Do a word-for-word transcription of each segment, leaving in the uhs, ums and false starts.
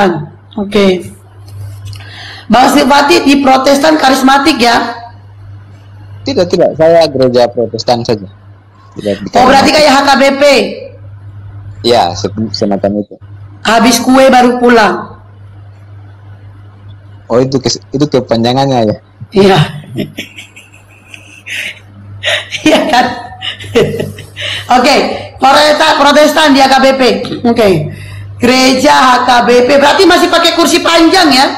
Protestan. Oke. Okay. Bang Silvati di Protestan karismatik ya? Tidak, tidak. Saya gereja Protestan saja. Tidak, oh, berarti kayak H K B P? Ya, semacam itu. Habis kue baru pulang? Oh, itu itu kepanjangannya ya? Iya. Iya kan? Oke, okay. Protestan di H K B P. Oke. Okay. Gereja H K B P berarti masih pakai kursi panjang ya?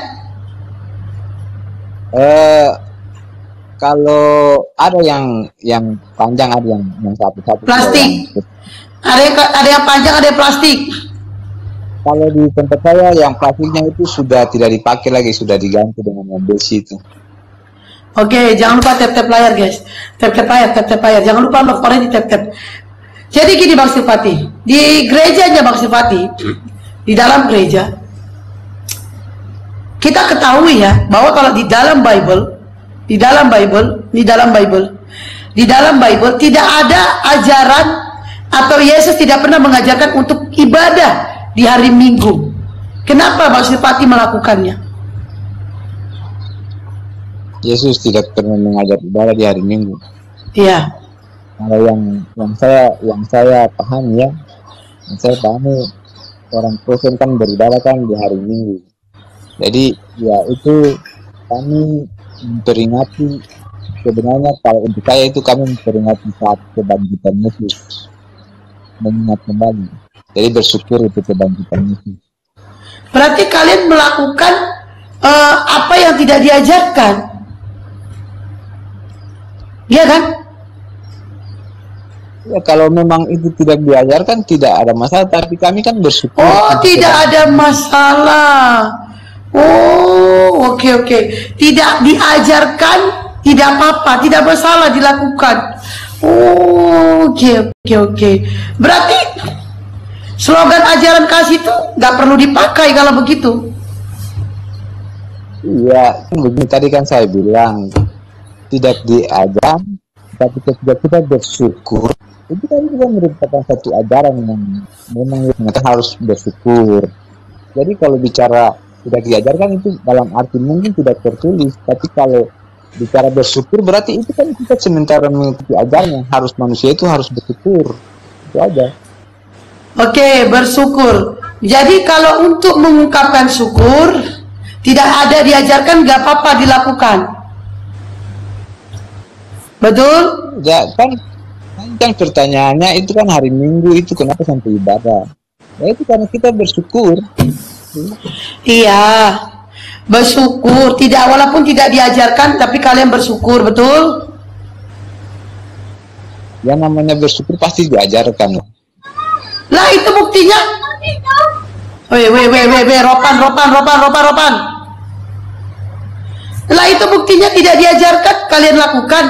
Eh, kalau ada yang yang panjang, ada yang yang satu-satu. Plastik. Yang, ada yang ada yang panjang, ada yang plastik. Kalau di tempat saya yang plastiknya itu sudah tidak dipakai lagi, sudah diganti dengan yang besi itu. Oke, jangan lupa tap-tap layar guys. Tap-tap layar, tap-tap layar. Jangan lupa nokornya di tap-tap. Jadi gini Bang Silvati, di gerejanya Bang Silvati, di dalam gereja, kita ketahui ya, bahwa kalau di dalam Bible, di dalam Bible, di dalam Bible, di dalam Bible tidak ada ajaran atau Yesus tidak pernah mengajarkan untuk ibadah di hari Minggu. Kenapa Bang Silvati melakukannya? Yesus tidak pernah mengajar ibadah di hari Minggu. Iya. Kalau yang yang saya yang saya pahami ya, yang saya pahami orang Kristen kan beribadah kan di hari Minggu. Jadi ya itu kami memperingati, sebenarnya kalau untuk saya itu kami memperingati saat kebangkitan Yesus, mengingat kembali. Jadi bersyukur itu kebangkitan Yesus. Berarti kalian melakukan uh, apa yang tidak diajarkan, iya kan? Ya kalau memang itu tidak diajarkan tidak ada masalah, tapi kami kan bersyukur. Oh, tidak ada masalah. Oh, oke okay, oke. Okay. Tidak diajarkan, tidak apa-apa, tidak masalah dilakukan. Oh, oke okay, oke okay, oke. Okay. Berarti slogan ajaran kasih itu nggak perlu dipakai kalau begitu. Iya, begini tadi kan saya bilang tidak diajar, tapi ketika kita bersyukur, itu kan juga merupakan satu ajaran yang memang kita harus bersyukur. Jadi kalau bicara tidak diajarkan itu dalam arti mungkin tidak tertulis, tapi kalau bicara bersyukur berarti itu kan kita sementara mengikuti ajarannya, harus manusia itu harus bersyukur, itu aja. Oke, bersyukur. Jadi kalau untuk mengungkapkan syukur tidak ada diajarkan, nggak apa-apa dilakukan. Betul? Ya kan, kan pertanyaannya itu kan hari Minggu itu kenapa sampai ibadah? Ya itu karena kita bersyukur. Iya, bersyukur. Tidak, walaupun tidak diajarkan, tapi kalian bersyukur, betul? Ya namanya bersyukur pasti diajarkan. Lah itu buktinya. Weh, weh, weh, weh, weh, ropan, ropan, ropan, ropan, ropan. Lah itu buktinya tidak diajarkan, kalian lakukan.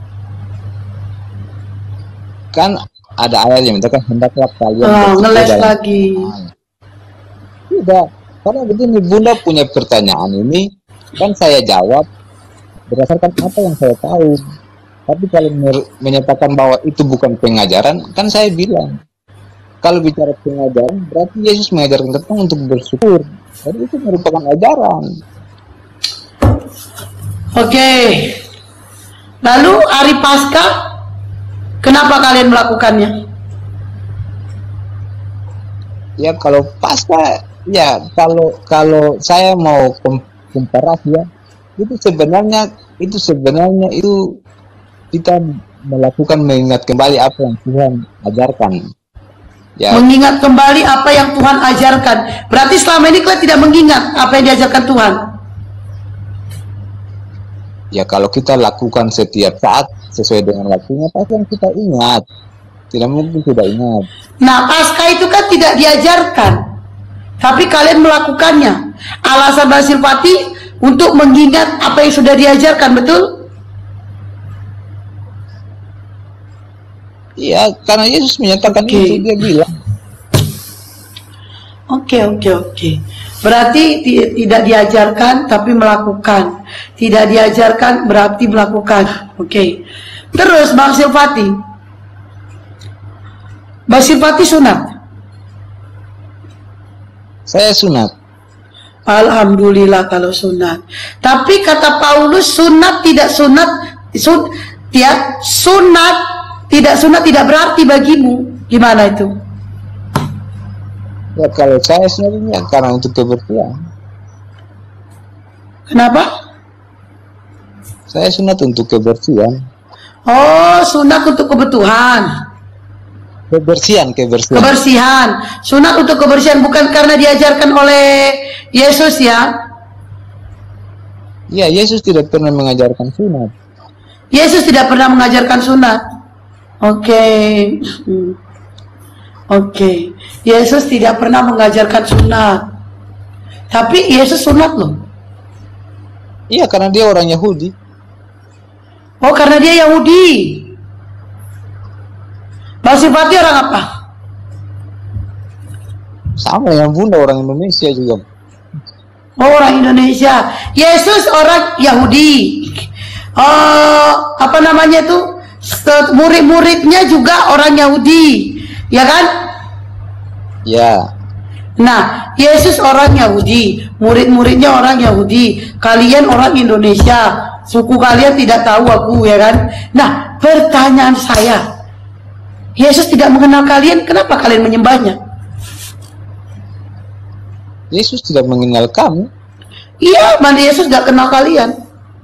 Kan ada ayat yang mengatakan hendaklah kalian. Oh, ngeles lagi. Tidak, karena begini, Bunda punya pertanyaan ini, kan saya jawab berdasarkan apa yang saya tahu. Tapi kalau menyatakan bahwa itu bukan pengajaran, kan saya bilang, kalau bicara pengajaran, berarti Yesus mengajarkan kita untuk bersyukur. Jadi itu merupakan ajaran. Oke. Lalu hari Paskah, kenapa kalian melakukannya? Ya kalau Paskah, ya kalau kalau saya mau komparasi ya, itu sebenarnya itu sebenarnya itu kita melakukan mengingat kembali apa yang Tuhan ajarkan. Ya. Mengingat kembali apa yang Tuhan ajarkan. Berarti selama ini kalian tidak mengingat apa yang diajarkan Tuhan. Ya kalau kita lakukan setiap saat sesuai dengan waktunya, pasti yang kita ingat. Tidak mungkin tidak ingat. Nah, Paskah itu kan tidak diajarkan, tapi kalian melakukannya. Alasan Bang Silvati untuk mengingat apa yang sudah diajarkan, betul? Iya, karena Yesus menyatakan okay. Itu, dia bilang. Oke, okay, oke, okay, oke. Okay. Berarti tidak diajarkan, tapi melakukan. Tidak diajarkan, berarti melakukan. Oke. Okay. Terus, Bang Silvati. Bang Silvati sunat? Saya sunat. Alhamdulillah kalau sunat. Tapi kata Paulus sunat tidak sunat, sun, ya, sunat tidak sunat tidak berarti bagimu. Gimana itu? Ya kalau saya sebenarnya karena untuk kebersihan. Kenapa? Saya sunat untuk kebersihan. Oh, sunat untuk kebutuhan. Kebersihan, kebersihan. Kebersihan. Sunat untuk kebersihan bukan karena diajarkan oleh Yesus ya? Ya, Yesus tidak pernah mengajarkan sunat. Yesus tidak pernah mengajarkan sunat. Oke. Okay. Hmm. Oke. Okay. Yesus tidak pernah mengajarkan sunat. Tapi Yesus sunat loh. Iya, karena dia orang Yahudi. Oh, karena dia Yahudi. Bang Silvati orang apa? Sama yang Bunda orang Indonesia juga. Oh, orang Indonesia. Yesus orang Yahudi. Oh, apa namanya tuh? Murid-muridnya juga orang Yahudi. Ya kan? Ya. Nah, Yesus orang Yahudi, murid-muridnya orang Yahudi, kalian orang Indonesia, suku kalian tidak tahu aku, ya kan? Nah, pertanyaan saya, Yesus tidak mengenal kalian, kenapa kalian menyembahnya? Yesus tidak mengenal kamu. Iya, mana Yesus gak kenal kalian.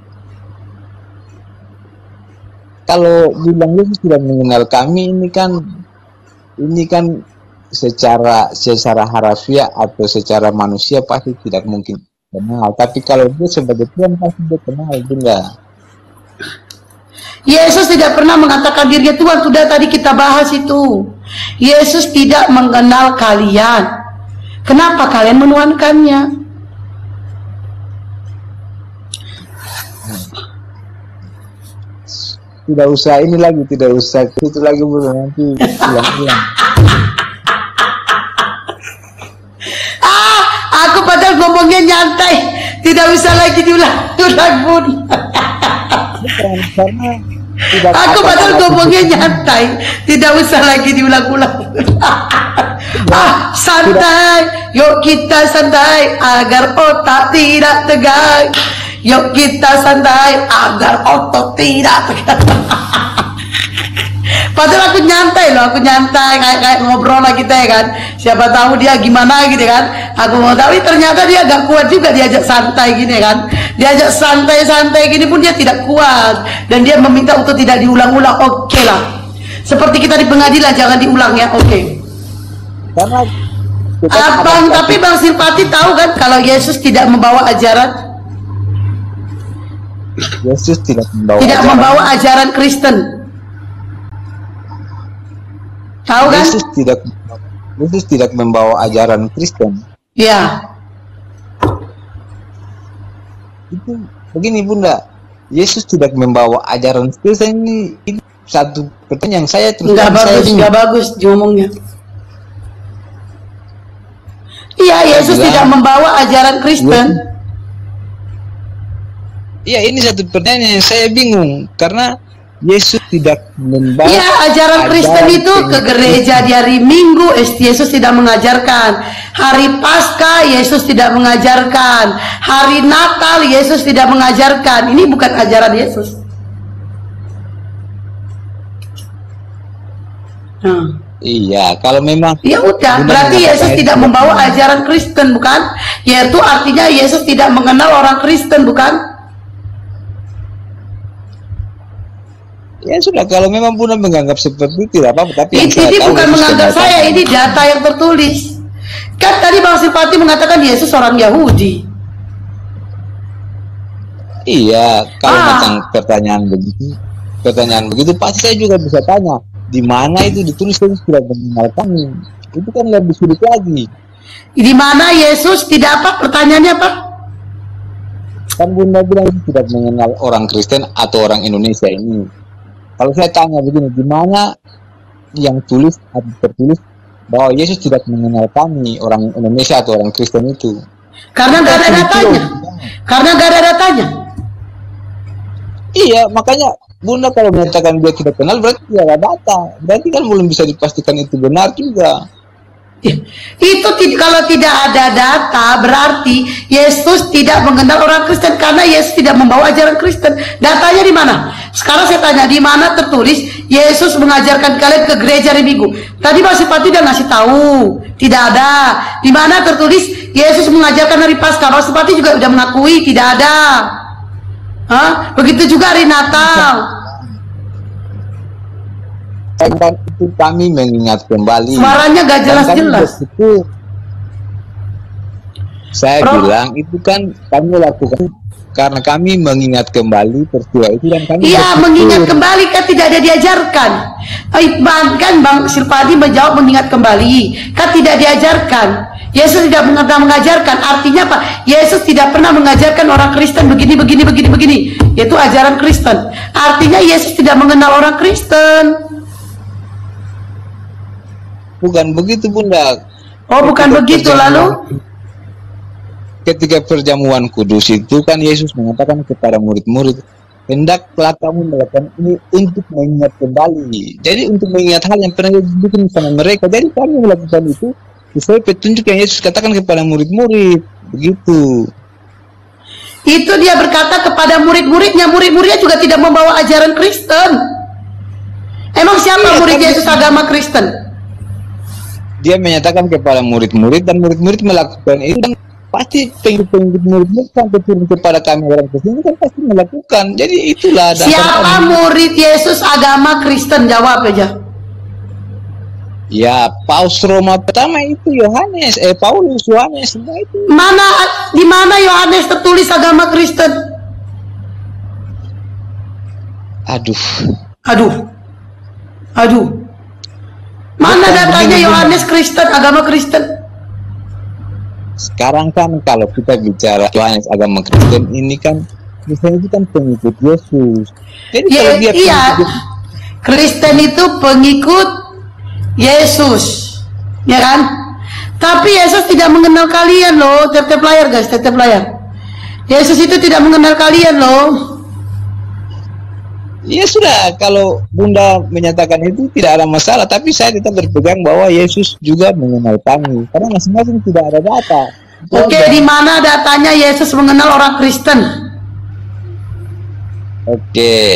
Kalau bilang Yesus tidak mengenal kami, ini kan, ini kan secara secara harafiah atau secara manusia pasti tidak mungkin kenal. Tapi kalau dia sebagai Tuhan pasti dia kenal, Bunda. Yesus tidak pernah mengatakan dirinya Tuhan, sudah tadi kita bahas itu. Yesus tidak mengenal kalian. Kenapa kalian menuhankannya? Tidak usah ini lagi, tidak usah itu lagi, Bunda, nanti hilang-hilang. Ah, aku padahal ngomongnya nyantai, tidak usah lagi diulang-ulang, Bun. Aku padahal ngomongnya nyantai, tidak usah lagi diulang-ulang. Ah, santai, yuk kita santai agar otak tidak tegang. Yuk kita santai agar otot tidak tegang. Padahal aku nyantai loh, aku nyantai kayak kayak ngobrol lah kita ya kan. Siapa tahu dia gimana gitu kan. Aku mau tahu, ternyata dia gak kuat juga diajak santai gini kan. Diajak santai-santai gini pun dia tidak kuat dan dia meminta untuk tidak diulang-ulang. Oke okay lah. Seperti kita di pengadilan jangan diulang ya. Oke. Okay. Karena Abang, tapi Bang Silvati tahu kan kalau Yesus tidak membawa ajaran Yesus tidak membawa tidak ajaran. membawa ajaran Kristen. Tahu kan? Yesus tidak Yesus tidak membawa ajaran Kristen. Ya. Itu begini, Bunda. Yesus tidak membawa ajaran Kristen, ini, ini satu pertanyaan yang saya terus Enggak bagus, saya enggak bagus diomongnya. Iya, Yesus bilang, tidak membawa ajaran Kristen. Iya, ini satu pertanyaan yang saya bingung karena Yesus tidak membawa. Iya, ajaran Kristen itu ke gereja di hari Minggu, Yesus tidak mengajarkan. Hari Paskah, Yesus tidak mengajarkan. Hari Natal, Yesus tidak mengajarkan. Ini bukan ajaran Yesus. Nah. Iya, kalau memang. Ya udah, berarti Yesus tidak membawa ajaran Kristen, bukan? Yaitu artinya Yesus tidak mengenal orang Kristen, bukan? Ya sudah, kalau memang Bunda menganggap seperti itu tidak apa-apa, tapi ini, ini bukan menganggap saya, ini data yang tertulis. Kan tadi Bang Silvati mengatakan Yesus orang Yahudi. Iya, kalau ah. macam pertanyaan begitu, pertanyaan begitu pasti saya juga bisa tanya, di mana itu ditulis Yesus tidak mengenal kami? Itu kan lebih sulit lagi. Di mana Yesus tidak apa? Pertanyaannya apa? Kan Bunda bilang tidak mengenal orang Kristen atau orang Indonesia ini. Kalau saya tanya begini, di mana yang tulis atau tertulis bahwa Yesus tidak mengenal kami, orang Indonesia atau orang Kristen itu? Karena nggak ada datanya. Karena nggak ada datanya. Iya, makanya Bunda kalau menyatakan dia tidak kenal berarti tidak ada data. Berarti kan belum bisa dipastikan itu benar juga. Itu kalau tidak ada data berarti Yesus tidak mengenal orang Kristen karena Yesus tidak membawa ajaran Kristen. Datanya di mana? Sekarang saya tanya, di mana tertulis Yesus mengajarkan kalian ke gereja hari Minggu? Tadi Mas Sipati udah ngasih tahu, tidak ada. Di mana tertulis Yesus mengajarkan hari Paskah? Mas Sipati juga udah mengakui tidak ada. Hah? Begitu juga hari Natal. Dan itu kami mengingat kembali. Suaranya gak jelas-jelas. Itu saya Bro. bilang itu kan kami lakukan karena kami mengingat kembali peristiwa itu dan kami. Iya, mengingat kembali kan tidak ada diajarkan. Bahkan Bang Silpadi menjawab mengingat kembali kan tidak diajarkan. Yesus tidak pernah mengajarkan. Artinya apa? Yesus tidak pernah mengajarkan orang Kristen begini, begini, begini, begini. Itu ajaran Kristen. Artinya Yesus tidak mengenal orang Kristen. Bukan begitu, Bunda. Oh, bukan ketika begitu lalu? Ketika perjamuan kudus itu kan Yesus mengatakan kepada murid-murid, hendaklah kamu melakukan ini untuk mengingat kembali. Jadi untuk mengingat hal yang pernah Yesus bikin sama mereka. Jadi kami melakukan itu sesuai petunjuk yang Yesus katakan kepada murid-murid. Begitu. Itu dia berkata kepada murid-muridnya. Murid-muridnya juga tidak membawa ajaran Kristen. Emang siapa iya, murid Yesus agama Kristen? Dia menyatakan kepada murid-murid dan murid-murid melakukan itu, dan pasti pengikut-pengikut murid-murid sampai turun kepada kami orang Kristen kan pasti melakukan. Jadi itulah siapa murid Yesus agama Kristen, jawab aja. Ya, Paus Roma pertama itu Yohanes, eh Paulus, Yohanes, semua itu. Mana di mana Yohanes tertulis agama Kristen? Aduh. Aduh. Aduh. Mana bukan datanya Yohanes Kristen, agama Kristen? Sekarang kan kalau kita bicara Yohanes agama Kristen ini kan Kristen itu kan pengikut Yesus. Jadi ya, kalau dia iya. pengikut... Kristen itu pengikut Yesus, ya kan? Tapi Yesus tidak mengenal kalian loh, tetap layar guys, tetap layar. Yesus itu tidak mengenal kalian loh. Ya sudah, kalau Bunda menyatakan itu tidak ada masalah, tapi saya tetap berpegang bahwa Yesus juga mengenal kami, karena masing-masing tidak ada data. Oke, okay, di mana datanya Yesus mengenal orang Kristen? Oke. Okay.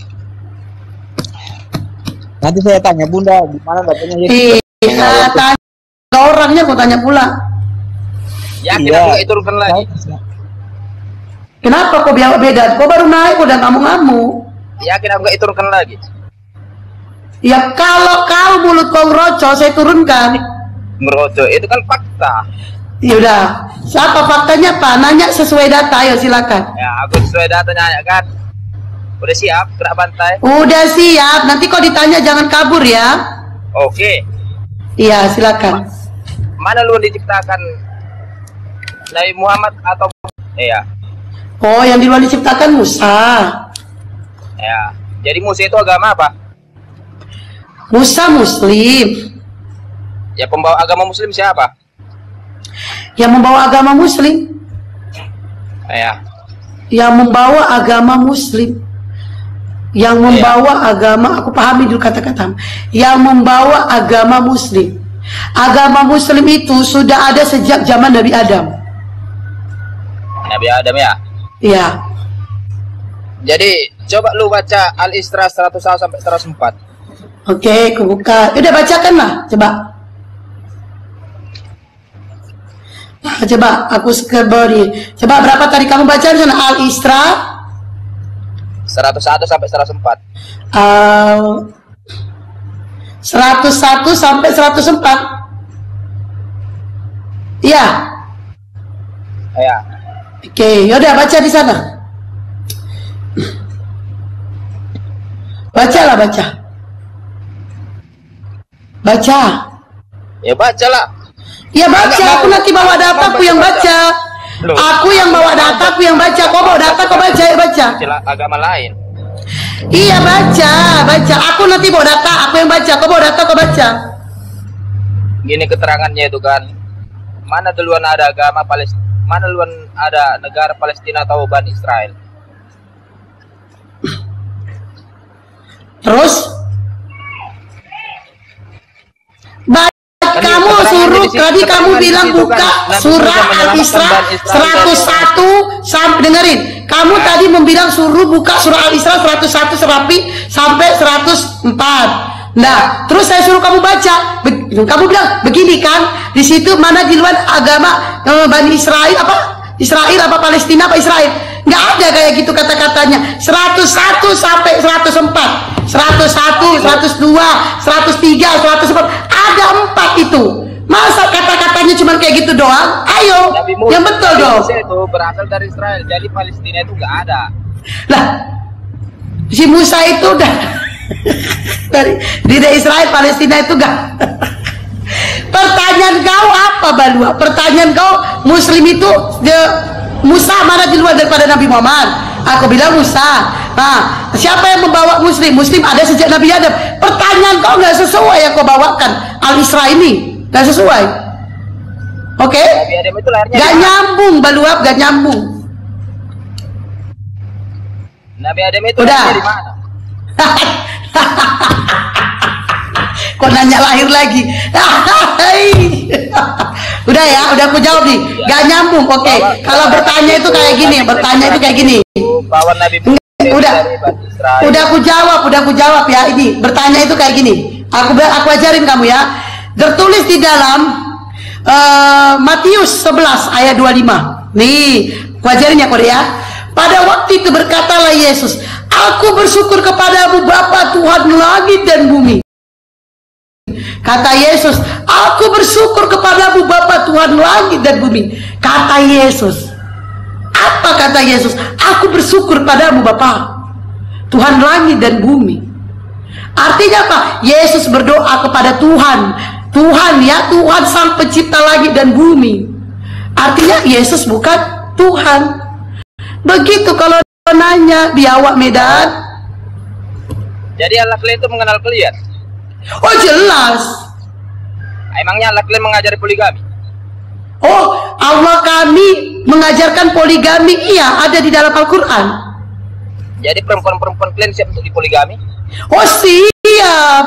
Nanti saya tanya Bunda, di mana datanya Yesus? Iya, tanya orangnya, kok tanya pula. Ya, kita iya. turunkan lagi. Kenapa kok biar beda? Kok baru naik udah ngamuk-ngamuk? Yakin aku gak turunkan lagi? Ya kalau kau mulut kau roco, saya turunkan. Meroco itu kan fakta. Ya udah, siapa faktanya Pak? Nanya sesuai data, ayo silakan. Ya aku sesuai data nanya kan. Udah siap kena bantai? Udah siap. Nanti kau ditanya jangan kabur ya. Oke. Iya silakan. Mana lu diciptakan Nabi Muhammad atau? Iya. Oh, yang duluan diciptakan Musa. Ya, jadi Musa itu agama apa? Musa Muslim. Ya, pembawa agama Muslim siapa? Yang membawa agama Muslim. Ya. Yang membawa agama Muslim. Yang membawa ya. agama, aku pahami dulu kata-kata. Yang membawa agama Muslim. Agama Muslim itu sudah ada sejak zaman Nabi Adam. Nabi Adam ya? Iya. Jadi coba lu baca Al-Isra seratus satu sampai seratus empat. Oke, aku buka. Udah bacakan lah, coba. Nah, coba aku scroll. Coba berapa tadi kamu baca di sana? Al-Isra seratus satu sampai seratus empat. Uh, seratus satu sampai seratus empat. Iya. Iya. Oke, yaudah baca di sana. Bacalah, baca. Baca. Ya bacalah. Ya baca, aku nanti bawa data, aku yang baca. Aku yang bawa data, aku yang baca. Kau bawa data, kau baca, ya baca. Agama lain. Iya baca, baca. Aku nanti bawa data, aku yang baca. Kau bawa data, kau baca. Gini keterangannya itu kan. Mana duluan ada agama Palestina? Mana duluan ada negara Palestina atau Bani Israel? Terus? Ba kamu suruh tadi kamu bilang buka kan, surah Al-Isra seratus satu sampai dengerin. Kamu ya. Tadi membilang suruh buka surah Al-Isra seratus satu serapi sampai seratus empat. Nah, terus saya suruh kamu baca. Be kamu bilang begini kan? Di situ mana di luar agama eh, Bani Israel apa? Israel apa Palestina apa Israel? Nggak ada kayak gitu kata-katanya. seratus satu sampai seratus empat, seratus satu, seratus dua, seratus tiga, seratus empat. Ada empat itu. Masa kata-katanya cuma kayak gitu doang? Ayo, yang betul dong. Itu berasal dari Israel, jadi Palestina itu nggak ada. Lah, si Musa itu udah dari dari Israel Palestina itu nggak. Pertanyaan kau apa, Balua? Pertanyaan kau Muslim itu the Musa mana di luar daripada Nabi Muhammad? Aku bilang Musa. Nah, siapa yang membawa Muslim? Muslim ada sejak Nabi Adam. Pertanyaan kau nggak sesuai yang kau bawakan. Al-Isra ini nggak sesuai. Oke? Okay? Gak nyambung, Baluap, gak nyambung. Nabi Adam itu udah di mana? Kok nanya lahir lagi? Udah ya, udah aku jawab nih. Gak nyambung. Oke, okay. Kalau bertanya itu kayak gini, bertanya itu kayak gini. Udah, udah aku jawab, udah aku jawab ya. Ini bertanya itu kayak gini. Aku aku ajarin kamu ya. Tertulis di dalam uh, Matius sebelas ayat dua puluh lima. Nih, aku ajarin ya Korea. Pada waktu itu berkatalah Yesus, aku bersyukur kepadamu Bapa Tuhan langit dan bumi. Kata Yesus, aku bersyukur kepadamu Bapa Tuhan langit dan bumi. Kata Yesus, apa kata Yesus? Aku bersyukur padamu Bapa Tuhan langit dan bumi. Artinya apa? Yesus berdoa kepada Tuhan. Tuhan ya, Tuhan sang pencipta langit dan bumi. Artinya Yesus bukan Tuhan. Begitu kalau nanya biawak Medan. Jadi Allah itu mengenal kalian? Oh jelas. Emangnya Allah kalian mengajari poligami? Oh, Allah kami mengajarkan poligami. Iya, ada di dalam Al-Quran. Jadi perempuan-perempuan kalian siap untuk dipoligami? Oh siap.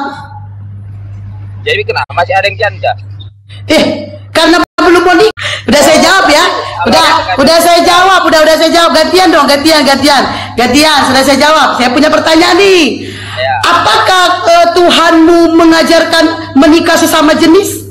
Jadi kenapa masih ada yang janda? Eh, karena belum mau nikah. Udah oh, saya jawab ya. Udah, udah saya jawab. Udah, udah saya jawab. Gantian dong, gantian, gantian, gantian. Sudah saya jawab. Saya punya pertanyaan nih. Ya. Apakah uh, Tuhanmu mengajarkan menikah sesama jenis?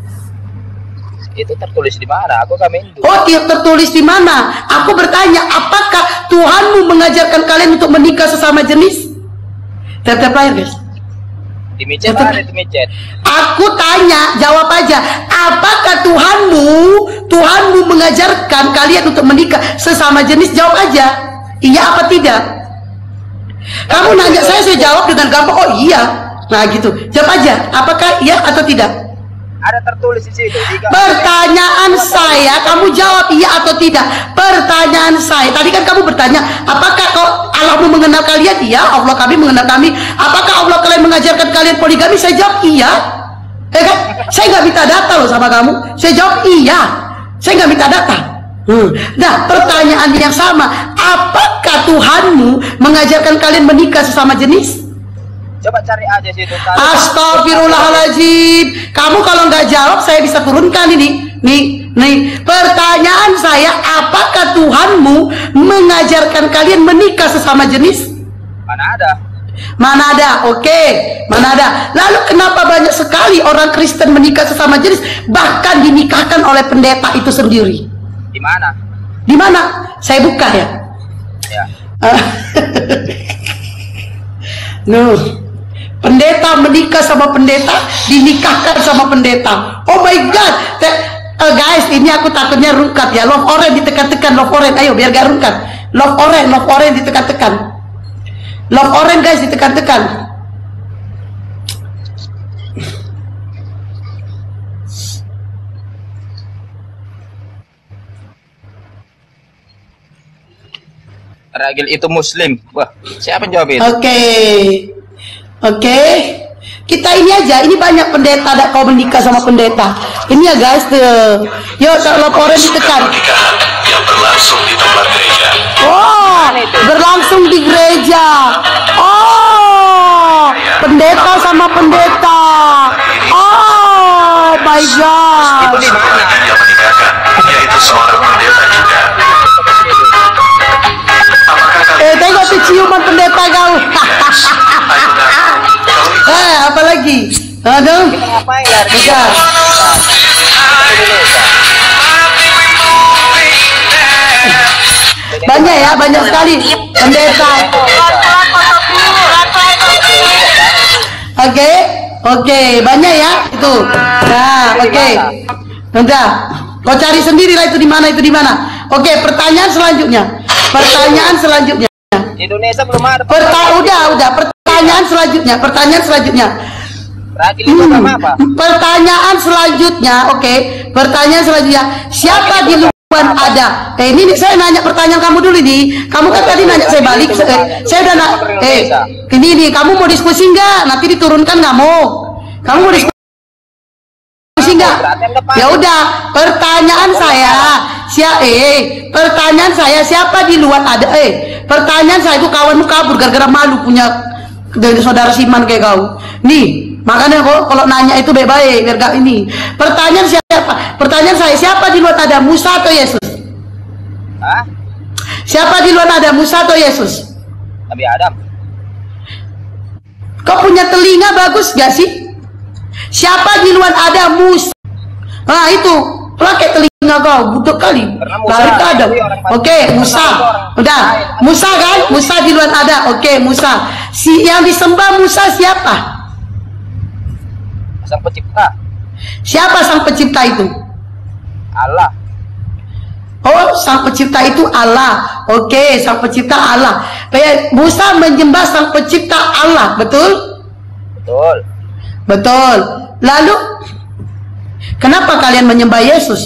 Itu tertulis di mana? Aku kami Hindu. Oh, itu tertulis di mana? Aku bertanya, apakah Tuhanmu mengajarkan kalian untuk menikah sesama jenis? Tiap-tiap lahir, guys. Di micet ada di micet. Aku tanya, jawab aja. Apakah Tuhanmu, Tuhanmu mengajarkan kalian untuk menikah sesama jenis? Jawab aja. Iya apa tidak? Kamu nanya saya, saya jawab dengan gampang. Oh iya. Nah gitu. Jawab aja. Apakah iya atau tidak? Ada tertulis di situ. Pertanyaan saya, kamu jawab iya atau tidak. Pertanyaan saya, tadi kan kamu bertanya, apakah kau Allahmu mengenal kalian? Iya, Allah kami mengenal kami. Apakah Allah kalian mengajarkan kalian poligami? Saya jawab iya. Ya kan? Saya nggak minta data loh sama kamu. Saya jawab iya. Saya nggak minta data. Hmm. Nah, pertanyaan yang sama, apakah Tuhanmu mengajarkan kalian menikah sesama jenis? Coba cari aja situ. Astagfirullahaladzim. Kamu kalau nggak jawab, saya bisa turunkan ini. Nih, nih. Pertanyaan saya, apakah Tuhanmu mengajarkan kalian menikah sesama jenis? Mana ada? Mana ada? Oke, okay. Mana ada? Lalu kenapa banyak sekali orang Kristen menikah sesama jenis, bahkan dinikahkan oleh pendeta itu sendiri? Di mana? Di mana? Saya buka ya. Ya. Nuh. Pendeta menikah sama pendeta, dinikahkan sama pendeta. Oh my God, Te uh, guys, ini aku takutnya rungkat ya. Love orange ditekan-tekan, love orange. Ayo biar gak rungkat. Love orange, love orange ditekan-tekan. Love orange guys ditekan-tekan. Ragil itu Muslim. Wah, siapa jawab itu? Oke. Okay. Oke, okay. Kita ini aja, ini banyak pendeta, ada kau menikah sama pendeta. Ini ya guys, tuh. Yuk, laporan ditekan. Yang berlangsung di tempat gereja. Oh, berlangsung di gereja. Oh, pendeta sama pendeta. Oh my God. Indonesia. Banyak ya, banyak sekali pendeta. Oke, oke, banyak ya itu. Nah, oke. Udah, kau cari sendiri lah itu di mana itu di mana. Oke, pertanyaan selanjutnya. Pertanyaan selanjutnya. Indonesia belum ada. Perta udah, udah. Pertanyaan selanjutnya. Pertanyaan selanjutnya. Hmm. Apa? Pertanyaan selanjutnya, oke. Pertanyaan selanjutnya. Siapa di luar ada? Eh, ini nih, saya nanya pertanyaan kamu dulu nih. Kamu kan tadi nanya saya balik. Eh, saya udah nak. Eh, ini nih. Kamu mau diskusi nggak? Nanti diturunkan nggak mau? Kamu mau diskusi? Enggak. Ya udah, pertanyaan saya, siapa eh pertanyaan saya siapa di luar ada eh pertanyaan saya itu kawanmu kabur gara-gara malu punya dari saudara Siman kayak kau. Nih, makanya kok kalau nanya itu baik-baik biar gak ini. Pertanyaan siapa? Pertanyaan saya siapa di luar ada Musa atau Yesus? Hah? Siapa di luar ada Musa atau Yesus? Nabi Adam. Kau punya telinga bagus gak sih? Siapa di luar ada Musa? Nah itu, pakai telinga kau, budak kali. Balik Adam. Oke, Musa. Udah, Musa kan? Musa di luar ada. Oke, Musa. Si yang disembah Musa siapa? Sang pencipta. Siapa sang pencipta itu? Allah. Oh, sang pencipta itu Allah. Oke, sang pencipta Allah. Musa menyembah sang pencipta Allah, betul? Betul. Betul. Lalu kenapa kalian menyembah Yesus?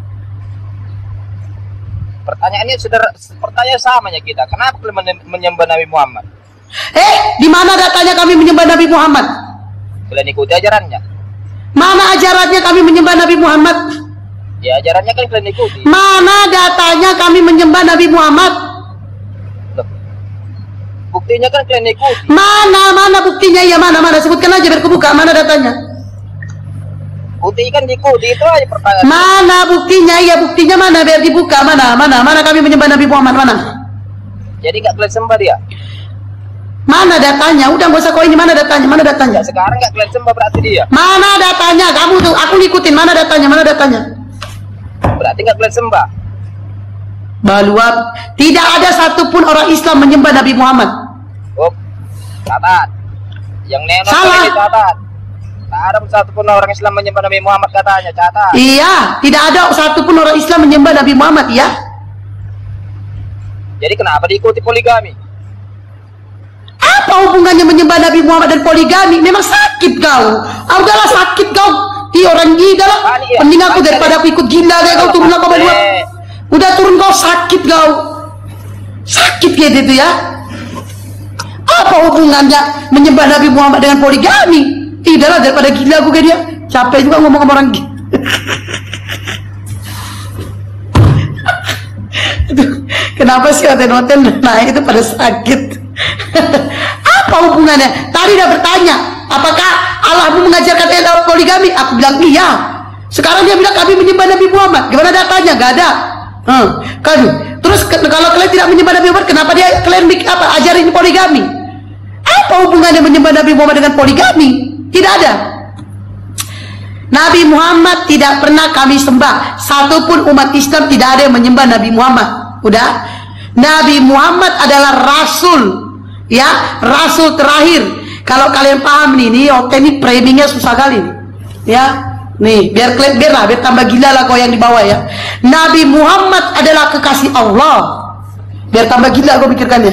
Pertanyaannya sudah pertanyaan samanya kita. Kenapa kalian menyembah Nabi Muhammad? Eh, di mana datanya kami menyembah Nabi Muhammad? Kalian ikuti ajarannya. Mana ajarannya kami menyembah Nabi Muhammad? Ya ajarannya kan kalian ikuti. Mana datanya kami menyembah Nabi Muhammad? Loh. Buktinya kan kalian ikuti. Mana mana buktinya? Ya mana mana sebutkan aja biar kubuka. Mana datanya? Bukti kan diikuti itu aja pertanyaan. Mana buktinya? Ya buktinya mana biar dibuka. Mana mana mana kami menyembah Nabi Muhammad mana? Jadi nggak kalian sembah dia? Mana datanya? Udah nggak usah kau ini mana datanya? Mana datanya? Ya, sekarang nggak kalian sembah berarti dia. Mana datanya? Kamu tuh aku ngikutin. Mana datanya? Mana datanya? Berarti nggak kalian sembah. Baluap. Tidak ada satupun orang Islam menyembah Nabi Muhammad. Oh, catat. Yang neno Salah. ini catat. Tak ada satupun orang Islam menyembah Nabi Muhammad katanya, catat. Iya, tidak ada satupun orang Islam menyembah Nabi Muhammad, ya. Jadi kenapa diikuti poligami? Apa hubungannya menyembah Nabi Muhammad dan poligami? Memang sakit kau. Ah, udahlah sakit kau. Di orang gila lah. Mending aku daripada aku ikut gila kayak kau turun kau berdua. Udah turun kau sakit kau. Sakit gitu itu ya. Apa hubungannya menyembah Nabi Muhammad dengan poligami? Tidaklah daripada gila aku kayak dia. Capek juga ngomong sama orang gila. Kenapa sih hotel-hotel naik itu pada sakit? Apa hubungannya? Tadi udah bertanya, apakah Allah mengajarkan dalam poligami? Aku bilang iya. Sekarang dia bilang kami menyembah Nabi Muhammad. Gimana datanya? Gak ada. Hmm, kan? Terus kalau kalian tidak menyembah Nabi Muhammad, kenapa dia kalian bikin apa? Ajarin poligami? Apa hubungannya menyembah Nabi Muhammad dengan poligami? Tidak ada. Nabi Muhammad tidak pernah kami sembah. Satupun umat Islam tidak ada yang menyembah Nabi Muhammad. Udah. Nabi Muhammad adalah Rasul. Ya, Rasul terakhir. Kalau kalian paham nih, nih oke nih framingnya susah kali nih. Ya, nih biar kalian biar lah, biar tambah gila lah kau yang di bawah ya. Nabi Muhammad adalah kekasih Allah. Biar tambah gila kau pikirkannya.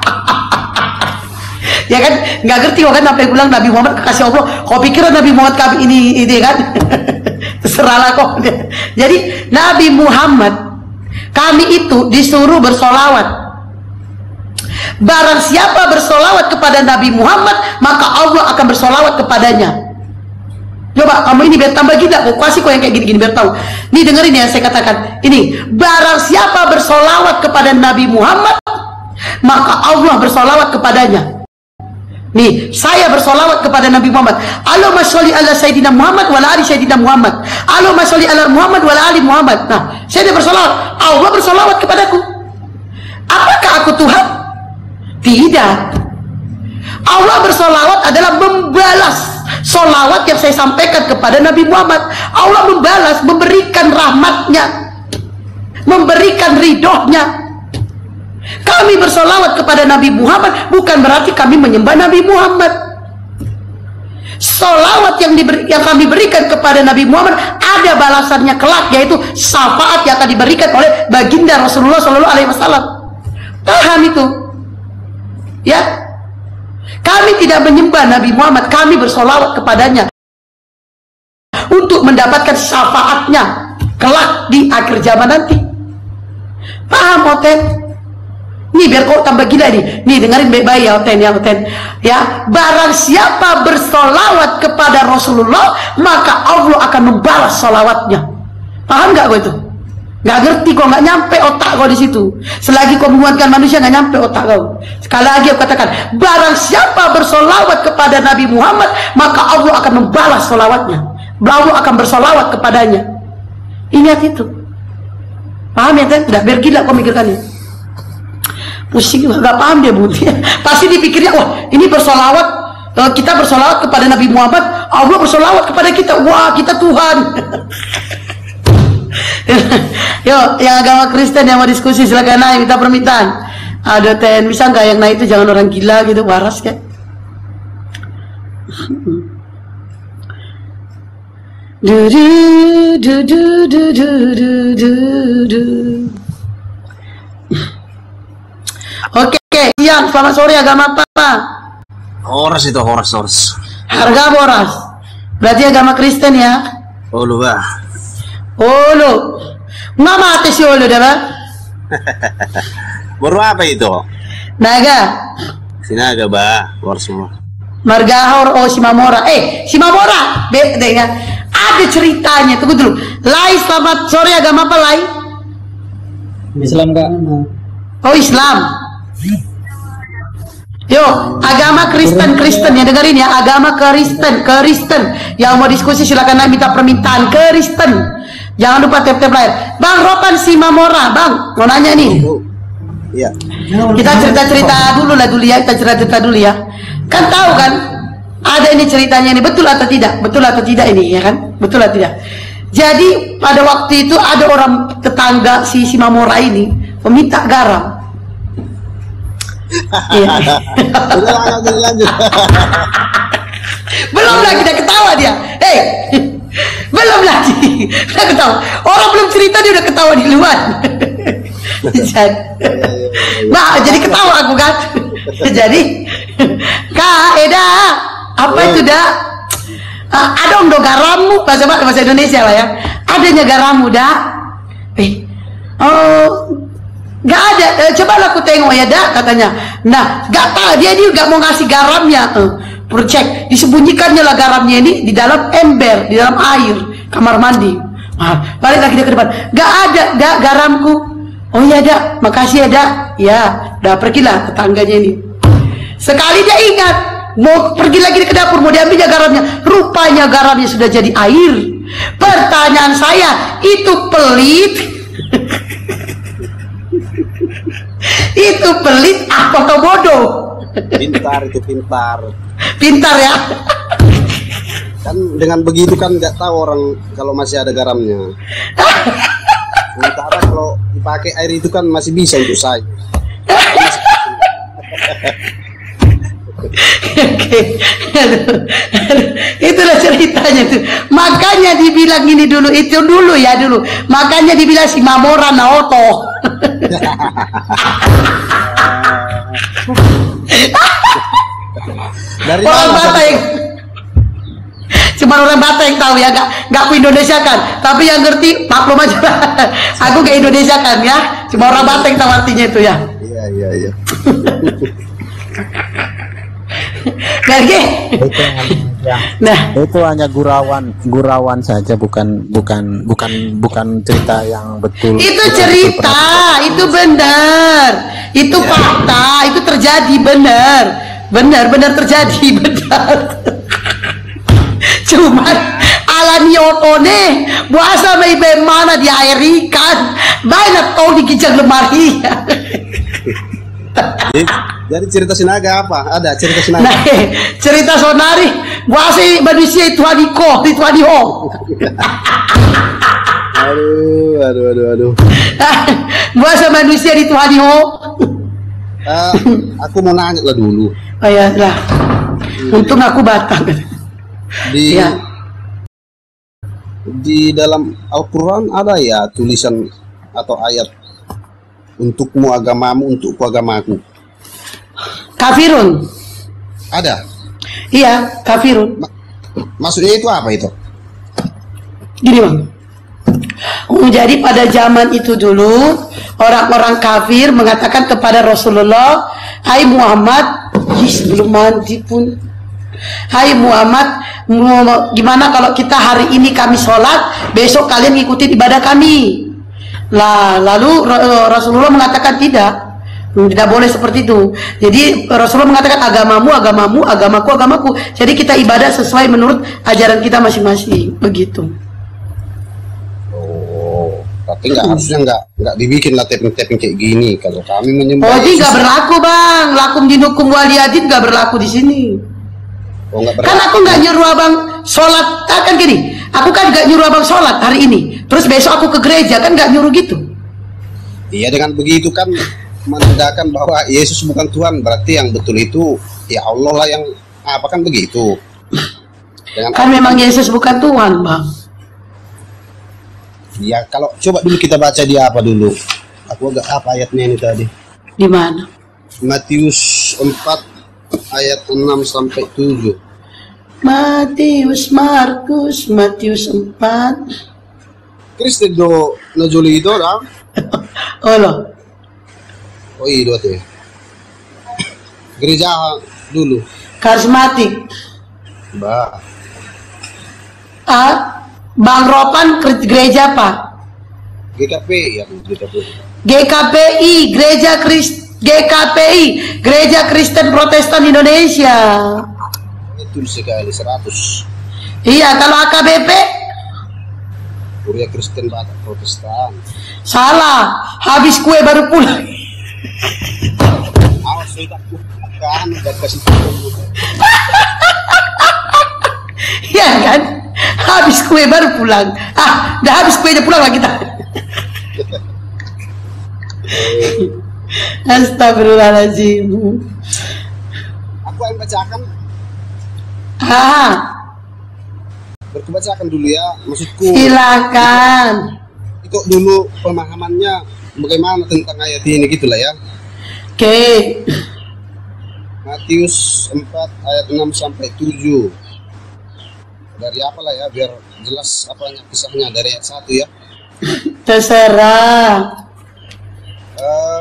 Ya kan, nggak ngerti kok kan apa yang bilang Nabi Muhammad kekasih Allah. Kau pikir Nabi Muhammad kami ini ini kan? Terserahlah kok. Jadi Nabi Muhammad kami itu disuruh bersolawat. Barang siapa bersolawat kepada Nabi Muhammad, maka Allah akan bersolawat kepadanya. Coba kamu ini biar tambah gila, kok kasih kok yang kayak gini-gini biar tahu. Nih dengerin ya saya katakan. Ini barang siapa bersolawat kepada Nabi Muhammad, maka Allah bersolawat kepadanya. Nih, saya bersolawat kepada Nabi Muhammad. Allahumma sholli ala Sayyidina Muhammad wa ala ali Sayyidina Muhammad. Allahumma sholli ala Muhammad wa ala ali Muhammad. Nah, saya bersolawat. Allah bersolawat kepadaku. Apakah aku Tuhan? Tidak. Allah bersolawat adalah membalas Solawat yang saya sampaikan kepada Nabi Muhammad, Allah membalas, memberikan rahmatnya, memberikan ridhonya. Kami bersolawat kepada Nabi Muhammad bukan berarti kami menyembah Nabi Muhammad. Solawat yang, diberi, yang kami berikan kepada Nabi Muhammad ada balasannya kelak, yaitu syafaat yang akan diberikan oleh baginda Rasulullah Shallallahu Alaihi Wasallam. Paham itu? Ya, kami tidak menyembah Nabi Muhammad, kami bersolawat kepadanya untuk mendapatkan syafaatnya kelak di akhir zaman nanti. Paham, Oten? Nih biar kau tambah gila nih. Nih dengerin baik-baik ya, Oten, ya Oten. Ya, barang siapa bersolawat kepada Rasulullah, maka Allah akan membalas solawatnya. Paham nggak kau itu? Nggak ngerti kok, nggak nyampe otak kau di situ. Selagi kau menguatkan manusia, nggak nyampe otak kau. Sekali lagi aku katakan, barang siapa bersolawat kepada Nabi Muhammad, maka Allah akan membalas solawatnya. Allah akan bersolawat kepadanya. Ingat itu. Paham ya, Ten? Nggak biar gila kau mikirkannya. Pusing juga, nggak paham dia, Bu. Pasti dipikirnya, wah ini bersolawat, kita bersolawat kepada Nabi Muhammad, Allah bersolawat kepada kita, wah kita Tuhan. Yuk, yang agama Kristen yang mau diskusi silakan naik, minta permintaan. Ada Ten, bisa nggak yang naik itu jangan orang gila gitu, waras kan? Du du du du du du du du. Oke, oke, siang, selamat sore, agama apa? Horas itu, horas, horas. Harga boras. Berarti agama Kristen ya? Oh lu bah. Oh lu, nggak mati sih lu dah bah? Baru apa itu? Naga. Sinaga bah, horas semua. Margahor, oh Simamora. Eh, Simamora, beda ya. Ada ceritanya, tunggu dulu. Lai, selamat sore, agama apa Lai? Islam kak. Oh Islam. Yo, agama Kristen, Kristen ya, dengerin ya, agama Kristen, Kristen. Yang mau diskusi silakan naik, minta permintaan Kristen. Jangan lupa tap-tap layar. Bang Ropan Simamora, Bang, mau nanya nih. Iya. Kita cerita-cerita dulu lah dulu ya, kita cerita-cerita dulu ya. Kan tahu kan, ada ini ceritanya ini, betul atau tidak? Betul atau tidak ini, ya kan? Betul atau tidak? Jadi pada waktu itu ada orang tetangga si Simamora ini meminta garam. Iya. Belum lagi dia ketawa dia. Hei, belum lagi dia ketawa. Orang belum cerita dia udah ketawa di luar. Nah, jadi ketawa aku kan. Jadi, Kak Eda, apa itu dah? Uh, ada om do garammu, bahasa bahasa Indonesia lah ya. Adanya garammu dah. Eh, oh. Gak ada, eh, coba aku tengok ya dak katanya. Nah, gak tahu dia dia gak mau ngasih garamnya. Uh, Percek, disembunyikannya lah garamnya ini di dalam ember, di dalam air kamar mandi. Nah, balik lagi dia ke depan. Gak ada dak garamku. Oh ya dak, makasih ya dak. Ya, dah pergilah tetangganya ini. Sekali dia ingat, mau pergi lagi ke dapur, mau diambilnya garamnya. Rupanya garamnya sudah jadi air. Pertanyaan saya, itu pelit? Itu pelit apa kau bodoh? Pintar itu, pintar. Pintar ya. Kan dengan begitu kan nggak tahu orang kalau masih ada garamnya. Sementara kalau dipakai air itu kan masih bisa untuk saya. Oke, itulah ceritanya tuh. Makanya dibilang ini dulu, itu dulu ya dulu. Makanya dibilang si Mamora Naoto. Dari orang Batak yang, cuma orang Batak yang tahu ya, gak, gak aku Indonesia kan. Tapi yang ngerti maklum aja. Aku gak Indonesia kan ya. Cuma orang Batak yang tahu artinya itu ya. Iya iya iya. Oke. Nah, itu hanya gurauan, gurauan saja, bukan bukan bukan bukan cerita yang betul. Itu cerita, itu benar, itu ya. Fakta, itu terjadi benar, benar benar terjadi benar. Cuman alami otone, buasa mai mana di air ikan, banyak tau di kijang lemari. Jadi cerita Sinaga apa? Ada cerita Sinaga? Nah, cerita Sonari Bahasa manusia itu hadiko, itu hadiho. Aduh, aduh, aduh, aduh. Bahasa manusia itu hadiho. Uh, aku mau nanya lah dulu. Oh ya, lah. Untung aku Batak. Di Ya. di dalam Al-Quran ada ya tulisan atau ayat untukmu agamamu, untukku agamaku. Kafirun. Ada. Iya, kafirun. Ma- maksudnya itu apa itu? Gini bang. Oh, jadi pada zaman itu dulu orang-orang kafir mengatakan kepada Rasulullah, "Hai Muhammad, yes, belum mandi pun. Hai Muhammad, mau- gimana kalau kita hari ini kami sholat, besok kalian ngikutin ibadah kami?" Lah, lalu Ra- Rasulullah mengatakan tidak, tidak boleh seperti itu. Jadi Rasulullah mengatakan agamamu, agamamu, agamaku, agamaku. Jadi kita ibadah sesuai menurut ajaran kita masing-masing, begitu. Oh, tapi nggak harusnya nggak nggak dibikin lah tapping-tapping kayak gini. Kalau kami menyembah Oh, ini Yesus- nggak berlaku bang. Lakum dinukum waliyadin nggak berlaku di sini. Oh, nggak Kan berlaku. aku nggak nyuruh abang sholat. Ah, kan gini. Aku kan nggak nyuruh abang sholat hari ini. Terus besok aku ke gereja, kan nggak nyuruh gitu. Iya, dengan begitu kan menandakan bahwa Yesus bukan Tuhan. Berarti yang betul itu ya Allah lah yang apa, kan begitu. Dengan Kan memang Yesus bukan Tuhan bang. ya kalau coba dulu kita baca dia apa dulu. Aku agak apa ayatnya ini tadi. Di mana? Matius empat ayat enam sampai tujuh. Matius, Markus, Matius empat. Kristen do najoli itu dah. Oh loh. Oh iya dua tuh. Gereja dulu. Karismatik. Bah. Ah, Bang Ropan ke- gereja apa? G K P ya, G K P. G K P I, Gereja Krist G K P I, Gereja Kristen Protestan Indonesia. Betul sekali, seratus. Iya, kalau A K B P Kuria Kristen Batak Protestan. salah. Habis kue baru pulang. Awas sudah bukan dan kasih tahu. Iya kan? Habis kue baru pulang. Ah, udah habis kuenya pulang lah kita. Astagfirullahaladzim. Aku yang bacakan, Ah, berkebacakan dulu ya. Maksudku silakan. ikut dulu pemahamannya bagaimana tentang ayat ini gitulah ya. Oke. Matius empat ayat enam sampai tujuh. Dari apa lah ya biar jelas apanya kisahnya dari ayat satu ya. Terserah. Eh,